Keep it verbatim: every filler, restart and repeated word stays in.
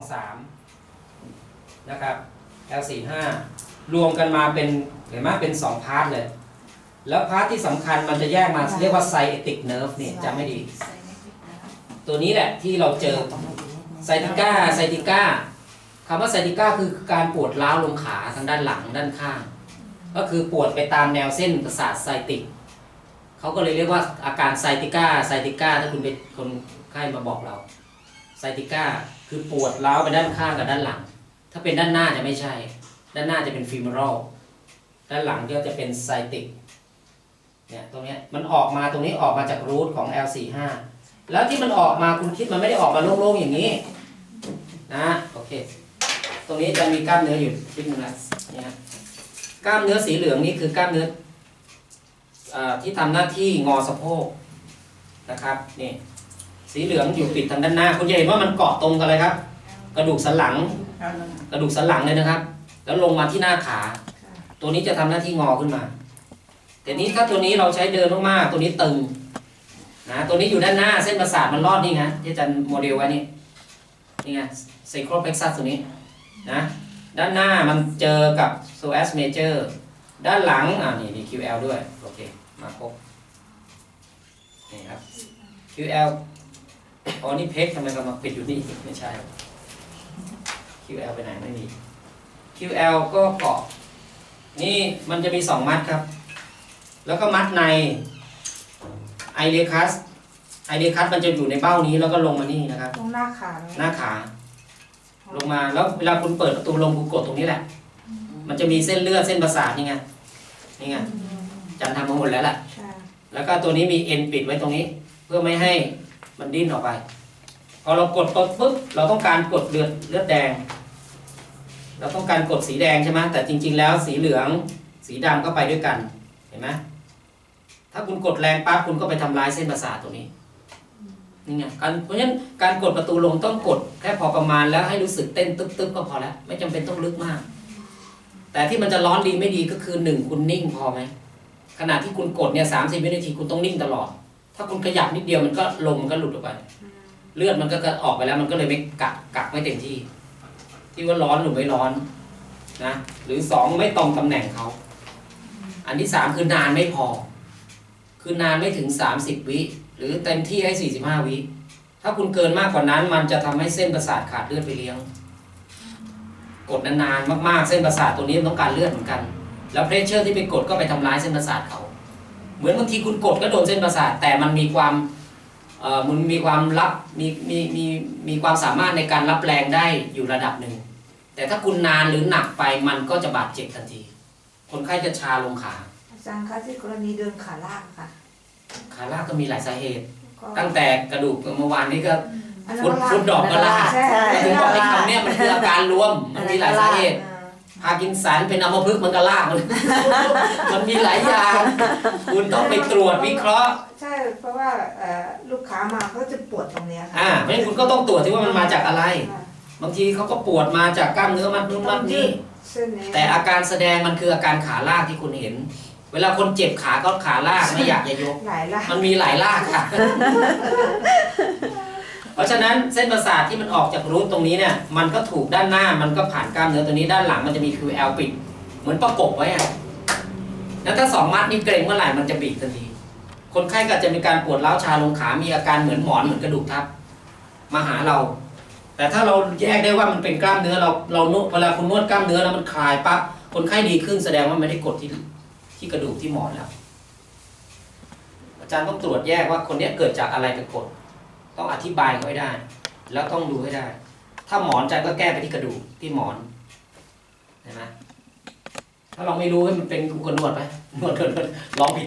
สามนะครับ แอล สี่สิบห้ารวมกันมาเป็นเห็นไหมเป็นสองพาร์ทเลยแล้วพาร์ทที่สำคัญมันจะแยกมาเรียกว่าไซเอติกเนิร์ฟนี่จำไม่ดีตัวนี้แหละที่เราเจอไซติก้าไซติก้าคำว่าไซติก้าคือการปวดร้าวลงขาทางด้านหลังด้านข้างก็คือปวดไปตามแนวเส้นประสาทไซติกเขาก็เลยเรียกว่าอาการไซติก้าไซติก้าถ้าคุณเป็นคนไข้มาบอกเราไซติก้าคือปวดร้าวไปด้านข้างกับด้านหลังถ้าเป็นด้านหน้าจะไม่ใช่ด้านหน้าจะเป็นฟีมอรัลด้านหลังก็จะเป็นไซติกเนี่ยตรงนี้มันออกมาตรงนี้ออกมาจากรูทของ แอล สี่สิบห้าแล้วที่มันออกมาคุณคิดมันไม่ได้ออกมาโล่งๆอย่างนี้นะโอเคตรงนี้จะมีกล้ามเนื้ออยู่นิดนึงนะนี่ฮะกล้ามเนื้อสีเหลืองนี่คือกล้ามเนื้อที่ทำหน้าที่งอสะโพกนะครับนี่สีเหลืองอยู่ปิดทางด้านหน้าคุณจะเห็นว่ามันเกาะตรงกันเลยครับกระดูกสันหลังกระดูกสันหลังเลยนะครับแล้วลงมาที่หน้าขาตัวนี้จะทำหน้าที่งอขึ้นมาแต่นี้ถ้าตัวนี้เราใช้เดินมากๆตัวนี้ตึงนะตัวนี้อยู่ด้านหน้าเส้นประสาทมันรอดนี่ไงที่อาจารย์โมเดลไว้นี่นี่ไงไซโครเพล็กซัสตัวนี้นะด้านหน้ามันเจอกับโซแอสเมเจอร์ด้านหลังอ่านี่มี คิว แอล ด้วยโอเคมาครบนี่ครับ คิว แอล อ๋อนี่เพกทำไมเรามาปิดอยู่นี่ไม่ใช่ คิว แอล ไปไหนไม่มี คิว แอล ก็เกาะนี่มันจะมีสองมัดครับแล้วก็มัดในไอเดคัสไอเดคัสมันจะอยู่ในเบ้านี้แล้วก็ลงมานี่นะครับตรงหน้าขาหน้าขาลงมาแล้วเวลาคุณเปิดประตูลงคุณกดตรงนี้แหละมันจะมีเส้นเลือดเส้นประสาทนี่ไงนี่ไงจันทำมาหมดแล้วแหละแล้วก็ตัวนี้มีเอ็นปิดไว้ตรงนี้เพื่อไม่ให้มันดิ้นออกไปพอเรากดปุ๊บเราต้องการกดเลือดเลือดแดงเราต้องการกดสีแดงใช่ไหมแต่จริงๆแล้วสีเหลืองสีดำก็ไปด้วยกันเห็นไหมถ้าคุณกดแรงปั๊บคุณก็ไปทำลายเส้นประสาทตัวนี้นี่ไงการเพราะฉะนั้นการกดประตูลงต้องกดแค่พอประมาณแล้วให้รู้สึกเต้นตึ๊บๆก็พอแล้วไม่จำเป็นต้องลึกมากแต่ที่มันจะร้อนดีไม่ดีก็คือหนึ่งคุณนิ่งพอไหมขณะที่คุณกดเนี่ยสามสิบวินาทีคุณต้องนิ่งตลอดถ้าคุณขยับนิดเดียวมันก็ลมมันก็หลุดออกไปเลือดมันก็ออกไปแล้วมันก็เลยไม่กักกักไม่เต็มที่ที่ว่าร้อนหรือไม่ร้อนนะหรือสองไม่ตรงตำแหน่งเขาอันที่สามคือนานไม่พอคือนานไม่ถึงสามสิบวิหรือเต็มที่ให้สี่สิบห้าวิถ้าคุณเกินมากกว่านั้นมันจะทำให้เส้นประสาทขาดเลือดไปเลี้ยงกดนานๆมากๆเส้นประสาทตัวนี้มันต้องการเลือดเหมือนกันแล้วเพรสเชอร์ที่ไปกดก็ไปทำร้ายเส้นประสาทเขาเหมือนบางทีคุณกดก็โดนเส้นประสาทแต่มันมีความเอ่อมันมีความรับมีมีมีมีความสามารถในการรับแรงได้อยู่ระดับหนึ่งแต่ถ้าคุณนานหรือหนักไปมันก็จะบาดเจ็บทันทีคนไข้จะชาลงขาอาจารย์คะที่กรณีเดินขาลากค่ะขาลากก็มีหลายสาเหตุตั้งแต่กระดูกเมื่อวานนี้ก็ฟุตฟุตดอกก็ลากถึงบอกไอ้คำนี้มันคืออาการรวมมันมีหลายสาเหตุพาร์กินสันเป็นอัมพฤกษ์มันก็ลากมันมันมีหลายอย่างคุณต้องไปตรวจวิเคราะห์ใช่เพราะว่าลูกค้ามาเขาจะปวดตรงนี้ค่ะอ่าเพราะฉะนั้นคุณก็ต้องตรวจที่ว่ามันมาจากอะไรบางทีเขาก็ปวดมาจากกล้ามเนื้อมัดนู้นมัดนี้แต่อาการแสดงมันคืออาการขาลากที่คุณเห็นเวลาคนเจ็บขาก็ขาลากไม่อยากจะยกมันมีหลายลากค่ะเพราะฉะนั้นเส้นประสาทที่มันออกจากรูทตรงนี้เนี่ยมันก็ถูกด้านหน้ามันก็ผ่านกล้ามเนื้อตัวนี้ด้านหลังมันจะมี คิว แอล ปิดเหมือนประกบไว้อะแล้วถ้าสองมัดนี้เกร็งเมื่อไหร่มันจะบีบทันทีคนไข้ก็จะมีการปวดร้าวชาลงขามีอาการเหมือนหมอนเหมือนกระดูกทับมาหาเราแต่ถ้าเราแยกได้ว่ามันเป็นกล้ามเนื้อเราเรานวดเวลาคุณนวดกล้ามเนื้อแล้วมันคลายปั๊บคนไข้ดีขึ้นแสดงว่าไม่ได้กดที่ที่กระดูกที่หมอนแล้วอาจารย์ต้องตรวจแยกว่าคนนี้เกิดจากอะไรไปกดต้องอธิบายเขาให้ได้แล้วต้องดูให้ได้ถ้าหมอนอาจารย์ก็แก้ไปที่กระดูกที่หมอนเห็นไหมถ้าเราไม่รู้ให้มันเป็นกูก็นวดไปนวดนวดลองผิด